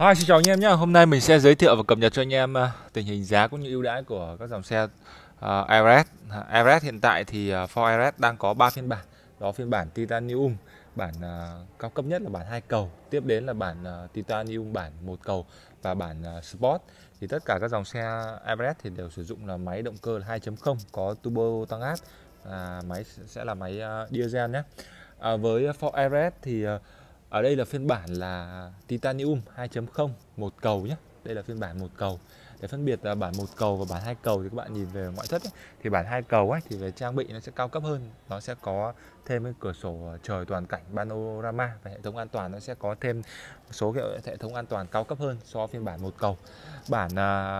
Hi, xin chào anh em nhé. Hôm nay mình sẽ giới thiệu và cập nhật cho anh em tình hình giá cũng như ưu đãi của các dòng xe Everest. Everest hiện tại thì Ford Everest đang có 3 phiên bản. Đó phiên bản Titanium, bản cao cấp nhất là bản 2 cầu, tiếp đến là bản Titanium bản 1 cầu và bản Sport. Thì tất cả các dòng xe Everest thì đều sử dụng là máy động cơ là 2.0 có turbo tăng áp. Máy sẽ là máy diesel nhé. Với Ford Everest thì ở đây là phiên bản là Titanium 2.0 một cầu nhé. Đây là phiên bản một cầu. Để phân biệt bản một cầu và bản hai cầu thì các bạn nhìn về ngoại thất ấy, thì bản hai cầu ấy thì về trang bị nó sẽ cao cấp hơn. Nó sẽ có thêm cái cửa sổ trời toàn cảnh panorama và hệ thống an toàn nó sẽ có thêm số hệ thống an toàn cao cấp hơn so với phiên bản một cầu. Bản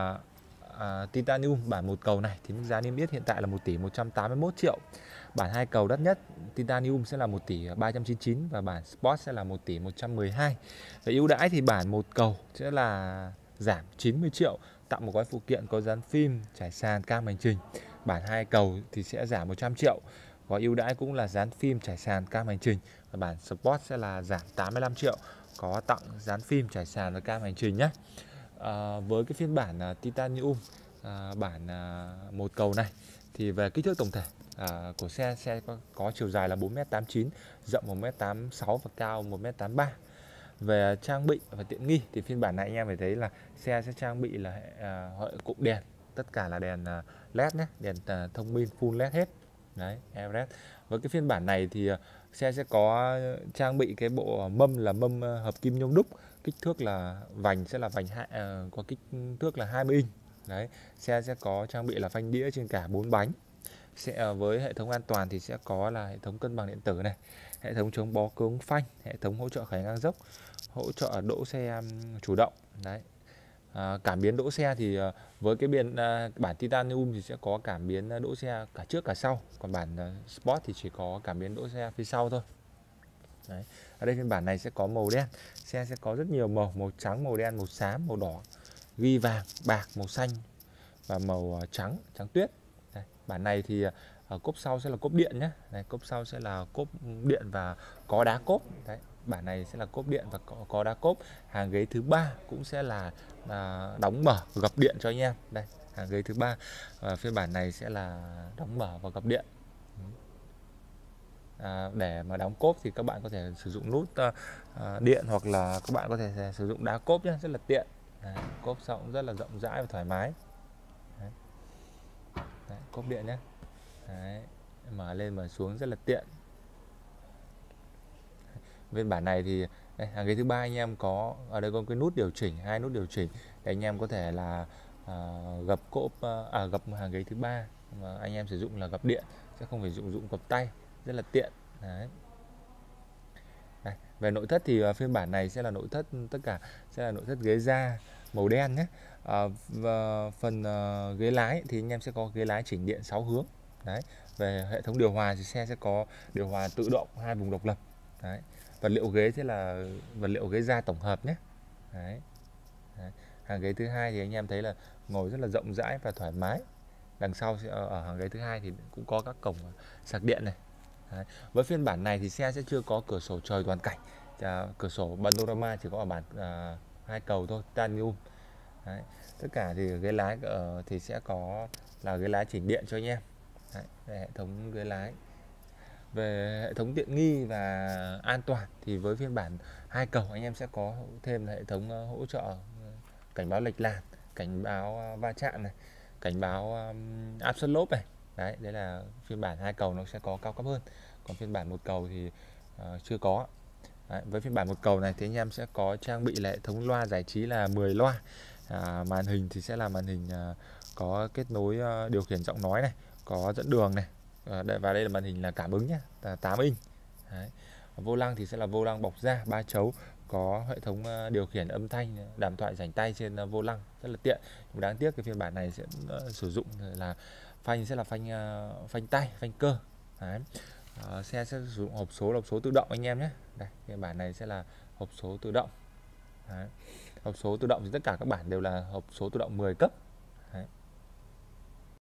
Titanium bản một cầu này thì mức giá niêm yết hiện tại là 1 tỷ 181 triệu. Bản hai cầu đắt nhất Titanium sẽ là 1 tỷ 399 và bản Sport sẽ là 1 tỷ 112. Về ưu đãi thì bản một cầu sẽ là giảm 90 triệu, tặng một gói phụ kiện có dán phim, trải sàn, cam hành trình. Bản hai cầu thì sẽ giảm 100 triệu. Gói ưu đãi cũng là dán phim, trải sàn, cam hành trình. Và bản Sport sẽ là giảm 85 triệu, có tặng dán phim, trải sàn và cam hành trình nhé. Với cái phiên bản Titanium bản một cầu này thì về kích thước tổng thể của xe có chiều dài là 4m89, rộng 1m86 và cao 1m83. Về trang bị và tiện nghi thì phiên bản này anh em phải thấy là xe sẽ trang bị là hệ cụm đèn, tất cả là đèn LED nhé, đèn thông minh full LED hết. Đấy, Everest. Với cái phiên bản này thì xe sẽ có trang bị cái bộ mâm là mâm hợp kim nhôm đúc, kích thước là vành sẽ là vành có kích thước là 20 inch. Đấy, xe sẽ có trang bị là phanh đĩa trên cả 4 bánh. Sẽ với hệ thống an toàn thì sẽ có là hệ thống cân bằng điện tử này, hệ thống chống bó cứng phanh, hệ thống hỗ trợ khởi ngang dốc, hỗ trợ đỗ xe chủ động. Đấy. Cảm biến đỗ xe thì với cái bản Titanium thì sẽ có cảm biến đỗ xe cả trước cả sau, còn bản Sport thì chỉ có cảm biến đỗ xe phía sau thôi. Đấy. Ở đây phiên bản này sẽ có màu đen, xe sẽ có rất nhiều màu, màu trắng, màu đen, màu xám, màu đỏ, ghi vàng, bạc, màu xanh và màu trắng tuyết. Đây, bản này thì cốp sau sẽ là cốp điện nhé. Đây, cốp sau sẽ là cốp điện và có đá cốp. Đấy, bản này sẽ là cốp điện và có đá cốp. Hàng ghế thứ ba cũng sẽ là đóng mở gập điện cho anh em. Đây, hàng ghế thứ ba phiên bản này sẽ là đóng mở và gập điện. Để mà đóng cốp thì các bạn có thể sử dụng nút điện hoặc là các bạn có thể sử dụng đá cốp nhé, rất là tiện. Đấy, cốp sau cũng rất là rộng rãi và thoải mái. Đấy, cốp điện nhé. Đấy, mở lên mở xuống rất là tiện. Phiên bản này thì đây, hàng ghế thứ ba anh em có ở đây có cái nút điều chỉnh, hai nút điều chỉnh để anh em có thể là gập cốp gập hàng ghế thứ ba mà anh em sử dụng là gập điện, sẽ không phải dụng gập tay, rất là tiện. Đấy. Đây, về nội thất thì phiên bản này sẽ là nội thất tất cả sẽ là nội thất ghế da màu đen nhé. Và phần ghế lái thì anh em sẽ có ghế lái chỉnh điện 6 hướng. Đấy. Về hệ thống điều hòa thì xe sẽ có điều hòa tự động 2 vùng độc lập. Đấy. Vật liệu ghế sẽ là vật liệu ghế da tổng hợp nhé. Đấy. Đấy. Hàng ghế thứ hai thì anh em thấy là ngồi rất là rộng rãi và thoải mái. Đằng sau ở hàng ghế thứ hai thì cũng có các cổng sạc điện này. Đấy. Với phiên bản này thì xe sẽ chưa có cửa sổ trời toàn cảnh, cửa sổ panorama chỉ có ở bản hai cầu thôi, Titanium. Đấy. Tất cả thì ghế lái thì sẽ có là ghế lái chỉnh điện cho anh em. Đấy. Hệ thống ghế lái. Về hệ thống tiện nghi và an toàn thì với phiên bản hai cầu anh em sẽ có thêm hệ thống hỗ trợ cảnh báo lệch làn, cảnh báo va chạm này, cảnh báo áp suất lốp này. Đấy, đấy là phiên bản hai cầu nó sẽ có cao cấp hơn. Còn phiên bản một cầu thì chưa có. Đấy, với phiên bản một cầu này thì anh em sẽ có trang bị là hệ thống loa giải trí là 10 loa. Màn hình thì sẽ là màn hình có kết nối điều khiển giọng nói này, có dẫn đường này. Và đây là màn hình là cảm ứng nhé, 8 inch. Đấy. Vô lăng thì sẽ là vô lăng bọc da 3 chấu, có hệ thống điều khiển âm thanh, đàm thoại rảnh tay trên vô lăng, rất là tiện. Nhưng đáng tiếc cái phiên bản này sẽ sử dụng là phanh sẽ là phanh tay, phanh cơ. Đấy. Xe sẽ sử dụng hộp số tự động anh em nhé. Đây, phiên bản này sẽ là hộp số tự động. Đấy. Hộp số tự động thì tất cả các bản đều là hộp số tự động 10 cấp.